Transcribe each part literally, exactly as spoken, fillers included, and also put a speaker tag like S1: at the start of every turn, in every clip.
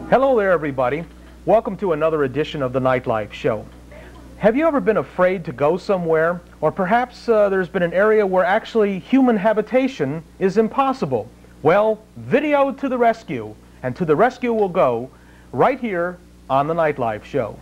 S1: Hello there, everybody. Welcome to another edition of the NightLife Show. Have you ever been afraid to go somewhere? Or perhaps uh, there's been an area where actually human habitation is impossible? Well, video to the rescue. And to the rescue we'll go right here on the NightLife Show.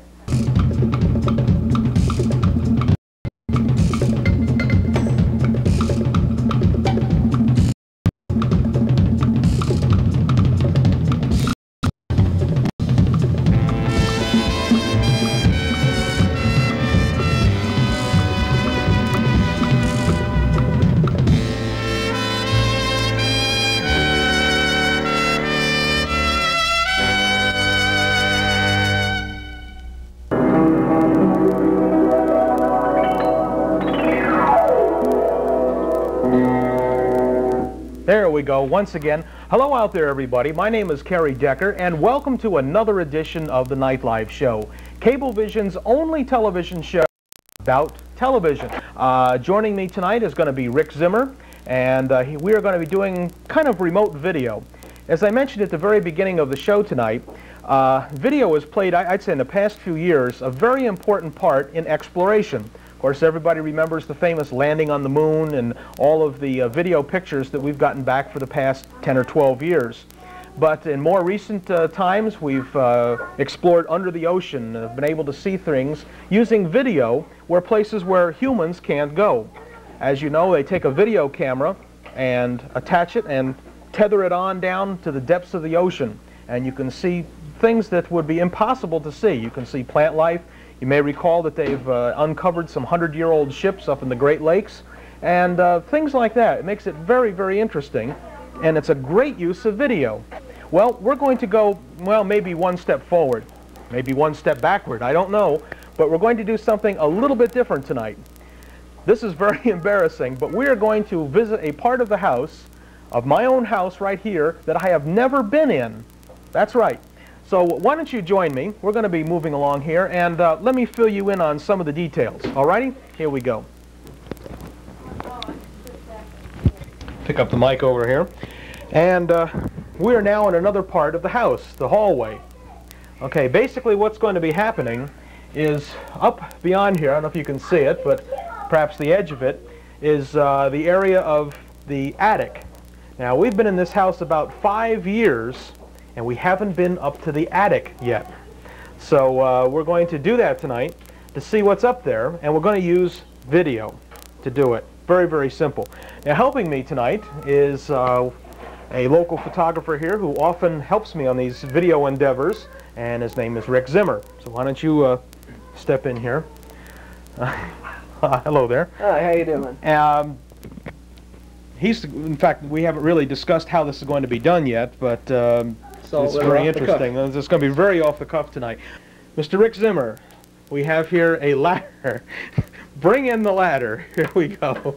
S1: There we go. Once again, hello out there, everybody. My name is Kerry Decker, and welcome to another edition of the NightLife Show, Cablevision's only television show about television. Uh, joining me tonight is going to be Rick Zimmer, and uh, he, we are going to be doing kind of remote video. As I mentioned at the very beginning of the show tonight, uh, video has played, I'd say in the past few years, a very important part in exploration. Of course, everybody remembers the famous landing on the moon and all of the uh, video pictures that we've gotten back for the past ten or twelve years. But in more recent uh, times, we've uh, explored under the ocean, uh, been able to see things using video where places where humans can't go. As you know, they take a video camera and attach it and tether it on down to the depths of the ocean. And you can see things that would be impossible to see. You can see plant life. You may recall that they've uh, uncovered some hundred-year-old ships up in the Great Lakes, and uh, things like that. It makes it very, very interesting, and it's a great use of video. Well, we're going to go, well, maybe one step forward, maybe one step backward, I don't know, but we're going to do something a little bit different tonight. This is very embarrassing, but we are going to visit a part of the house, of my own house right here, that I have never been in. That's right. So why don't you join me? We're going to be moving along here, and uh, let me fill you in on some of the details. Alrighty? Here we go. Pick up the mic over here. And uh, we are now in another part of the house, the hallway. Okay, basically what's going to be happening is up beyond here, I don't know if you can see it, but perhaps the edge of it, is uh, the area of the attic. Now, we've been in this house about five years, and we haven't been up to the attic yet. So uh, we're going to do that tonight to see what's up there, and we're going to use video to do it. Very, very simple. Now, helping me tonight is uh, a local photographer here who often helps me on these video endeavors, and his name is Rick Zimmer. So why don't you uh, step in here. Uh, hello there.
S2: Hi, how you doing?
S1: Um, he's, in fact, we haven't really discussed how this is going to be done yet, but um,
S2: So
S1: it's very interesting. It's going to be very off the cuff tonight. Mister Rick Zimmer, we have here a ladder. Bring in the ladder. Here we go.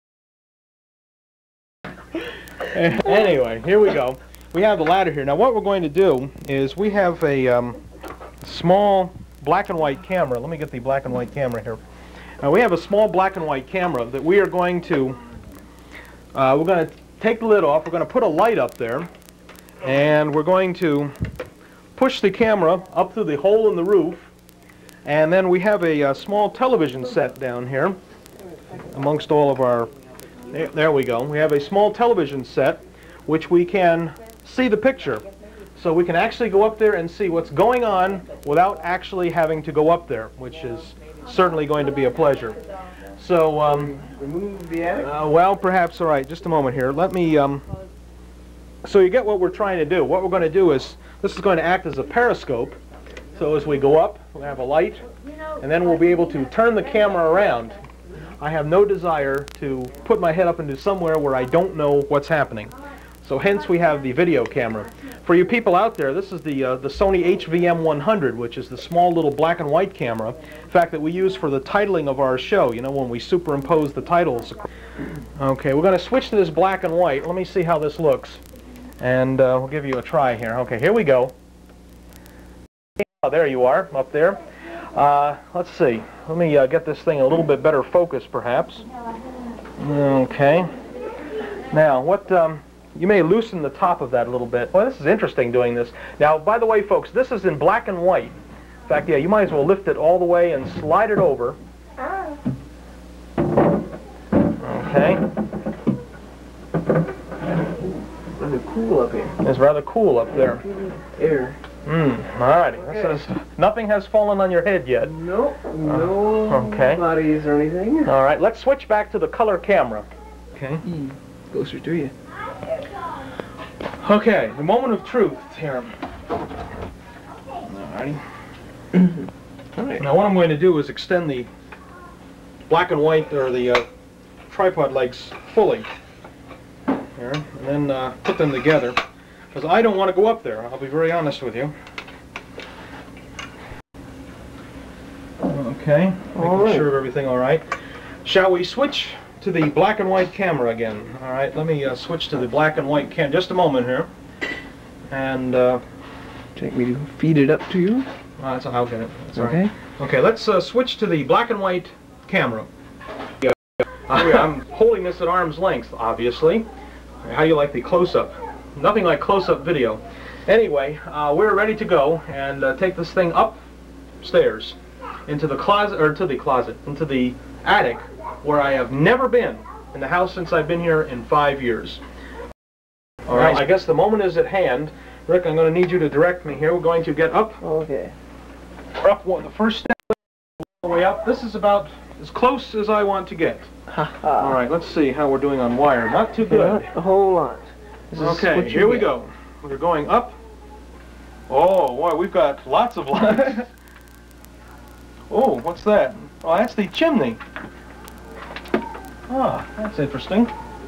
S1: Anyway, here we go. We have the ladder here. Now what we're going to do is we have a um, small black and white camera. Let me get the black and white camera here. Now we have a small black and white camera that we are going to, uh, we're going to take the lid off. We're going to put a light up there. And we're going to push the camera up through the hole in the roof, and then we have a, a small television set down here amongst all of our, there, there we go, we have a small television set which we can see the picture. So we can actually go up there and see what's going on without actually having to go up there, which is certainly going to be a pleasure. So, um,
S2: remove the attic?
S1: Uh, well, perhaps, all right, just a moment here. Let me, um, So you get what we're trying to do. What we're going to do is, this is going to act as a periscope. So as we go up, we'll have a light, and then we'll be able to turn the camera around. I have no desire to put my head up into somewhere where I don't know what's happening. So hence we have the video camera. For you people out there, this is the, uh, the Sony H V M one hundred, which is the small little black and white camera, in fact, that we use for the titling of our show, you know, when we superimpose the titles. Okay, we're going to switch to this black and white. Let me see how this looks. And uh, we'll give you a try here. Okay, here we go. Oh, there you are, up there. Uh, let's see. Let me uh, get this thing a little bit better focus, perhaps. Okay. Now, what um, you may loosen the top of that a little bit. Well, this is interesting doing this. Now, by the way, folks, this is in black and white. In fact, yeah, you might as well lift it all the way and slide it over. Okay.
S2: Rather cool up here.
S1: It's rather cool up there.
S2: Air.
S1: Hmm. Alrighty.
S2: Okay.
S1: This is, nothing has fallen on your head yet.
S2: Nope. No
S1: Uh, okay.
S2: bodies or anything.
S1: All right. Let's switch back to the color camera. Okay.
S2: Mm. Closer to you.
S1: Okay. The moment of truth here. Alrighty.
S2: All right.
S1: Now what I'm going to do is extend the black and white, or the uh, tripod legs fully here, and then uh, put them together, because I don't want to go up there. I'll be very honest with you. Okay, making
S2: All right.
S1: sure of everything all right. Shall we switch to the black and white camera again? All right, let me uh, switch to the black and white cam. Just a moment here, and uh,
S2: Take me to feed it up to you.
S1: oh, that's, I'll get it. That's all
S2: Okay.
S1: right. Okay, let's uh, switch to the black and white camera. Yeah. I'm holding this at arm's length, obviously. How do you like the close-up? Nothing like close-up video. Anyway, uh, we're ready to go and uh, take this thing upstairs into the closet, or to the closet, into the attic, where I have never been in the house since I've been here in five years. All right, I guess the moment is at hand. Rick, I'm going to need you to direct me here. We're going to get up.
S2: Okay.
S1: Up one, the first step, all the way up. This is about as close as I want to get. All right, let's see how we're doing on wire. Not too good.
S2: Not a whole lot. This is
S1: Okay,
S2: what you
S1: here we
S2: get.
S1: go. We're going up. Oh, boy, we've got lots of lights. Oh, what's that? Oh, that's the chimney. Ah, that's interesting.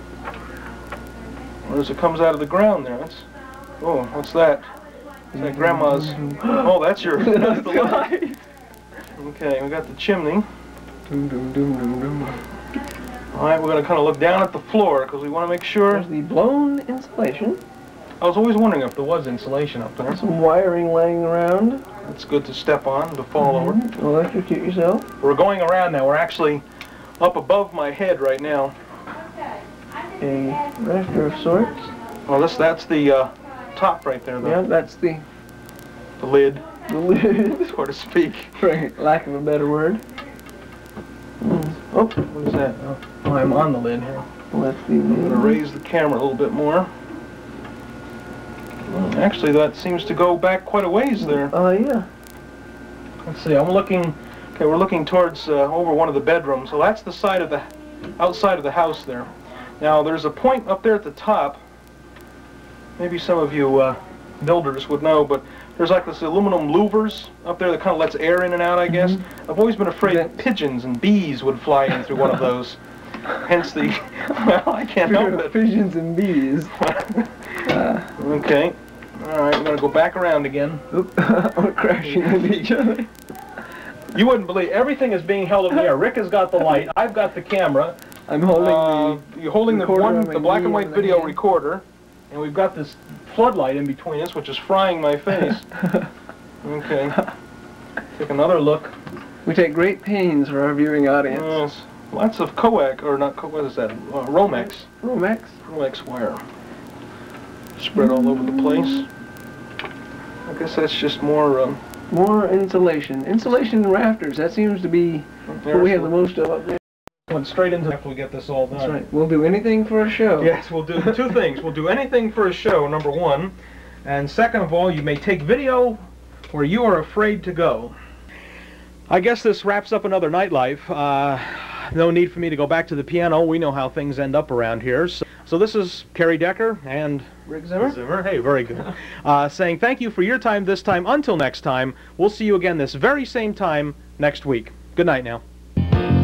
S1: Or as it comes out of the ground there. That's. Oh, what's that? Is that grandma's? Oh, that's your. That's the light. Okay, we got the chimney.
S2: Doom, doom, doom, doom, doom.
S1: All right, we're going to kind of look down at the floor because we want to make sure.
S2: There's the blown insulation.
S1: I was always wondering if there was insulation up there.
S2: Some wiring laying around.
S1: It's good to step on, to fall
S2: Mm-hmm.
S1: over.
S2: Electrocute yourself.
S1: We're going around now. We're actually up above my head right now.
S2: A rafter of sorts.
S1: Well, this that's the uh, top right there,
S2: Yeah,
S1: the,
S2: that's the,
S1: the lid,
S2: the lid.
S1: so to speak.
S2: For lack of a better word. Mm.
S1: Oh, what is that? Oh, oh, I'm on the lid here.
S2: Well, that's the
S1: I'm going to raise the camera a little bit more. Well, actually, that seems to go back quite a ways there.
S2: Oh, uh, yeah.
S1: Let's see, I'm looking, okay, we're looking towards, uh, over one of the bedrooms. So that's the side of the, outside of the house there. Now, there's a point up there at the top. Maybe some of you uh, builders would know, but there's like this aluminum louvers up there that kind of lets air in and out, I guess. Mm-hmm. I've always been afraid that pigeons and bees would fly in through one of those. Hence the, well, I can't help it.
S2: Pigeons and bees. uh,
S1: okay. All right, we're going to go back around again.
S2: Oop, we're crashing into each other.
S1: You wouldn't believe, everything is being held in the air. Rick has got the light, I've got the camera.
S2: I'm holding
S1: uh,
S2: the
S1: You're holding the one, the black and white video
S2: hand.
S1: recorder, and we've got this floodlight in between us, which is frying my face. Okay. Take another look.
S2: We take great pains for our viewing audience.
S1: Yes. Lots of coax, or not coax, what is that? Uh, Romex.
S2: Romex.
S1: Romex wire. Spread all over the place. I guess that's just more... Um,
S2: more insulation. Insulation and rafters, that seems to be what we have the most of up there.
S1: Went straight into after we get this all done.
S2: That's right. We'll do anything for a show.
S1: Yes, we'll do two things. We'll do anything for a show, number one. And second of all, you may take video where you are afraid to go. I guess this wraps up another Nightlife. Uh, no need for me to go back to the piano. We know how things end up around here. So, so this is Kerry Decker and
S2: Rick Zimmer.
S1: Zimmer. Hey, very good. Uh, saying thank you for your time this time. Until next time, we'll see you again this very same time next week. Good night now.